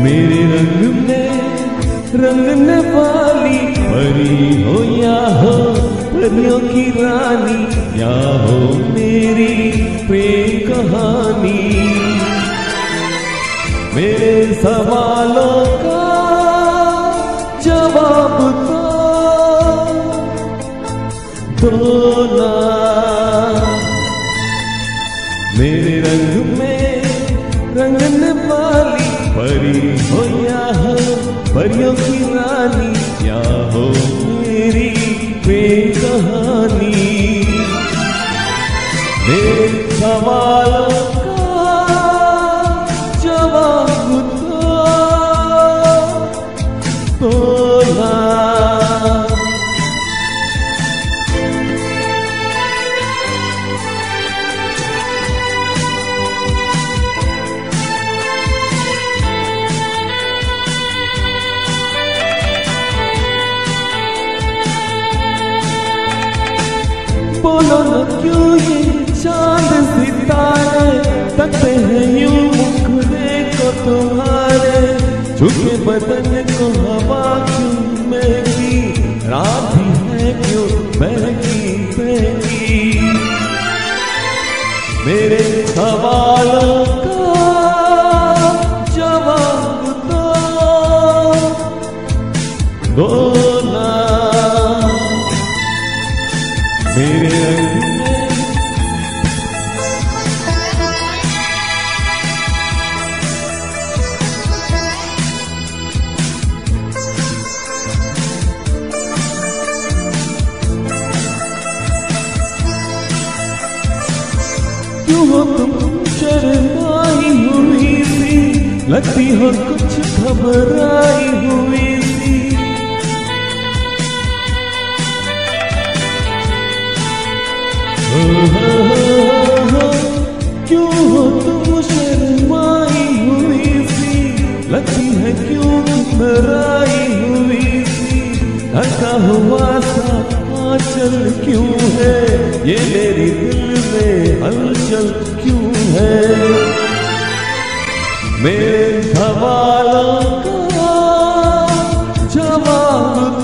मेरे रंग में रंगने वाली परी हो या हो परियों की रानी, या हो मेरी प्रेम कहानी। मेरे सवालों का जवाब दो ना। मेरे रंग में रंगने वाली परी हो या हो परियों की रानी, या हो मेरी प्रेम कहानी। मेरे सवालों का जवाब दो ना। बोलो न क्यों ये चांद सितारे तकते हैं यूं मुखड़े को तुम्हारे, झुके बदन को हवा क्यों महकी, रात भी है क्यों महकी महकी। मेरे सवालों का जवाब दो ना। मेरे रंग में क्यों हो तुम शर्माई हुई सी, लगती हो कुछ घबराई हुई सी। क्यों हो तुम शर्माई हुई सी, लगती है क्यों घबराई हुई सी। ढका हुआ सा आंचल क्यों है, ये मेरी दिल में हलचल क्यों है। मेरे सवालों का जवाब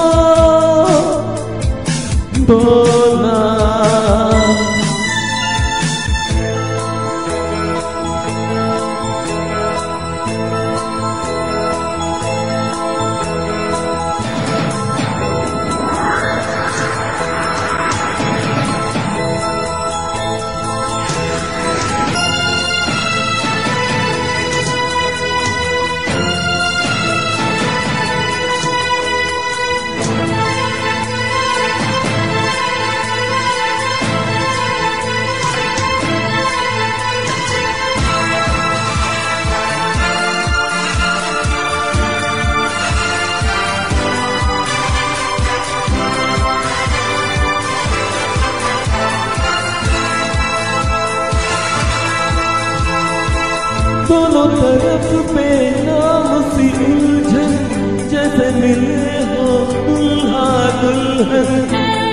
दो ना। दोनों तरफ पे नाम सी उलझन, जैसे मिले हो दुल्हा दुल्हन।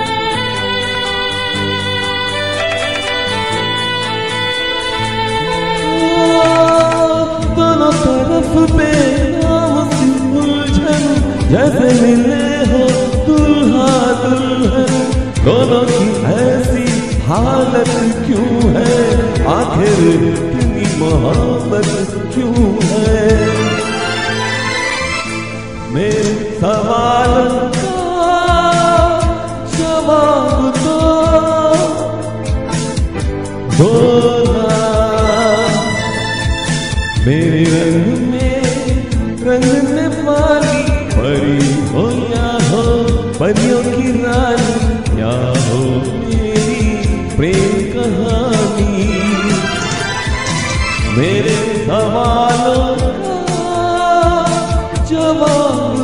दोनों तरफ पे नाम सी उलझन, जैसे मिले हो दुल्हा दुल्हन। दोनों की ऐसी हालत क्यों है, आखिर मोहब्बत क्यों है। मेरे सवालों का जवाब दो ना। मेरे रंग में रंगने वाली परी हो या हो परियों की रानी, या हो मेरी प्रेम कहानी। मेरे सवालों का जवाब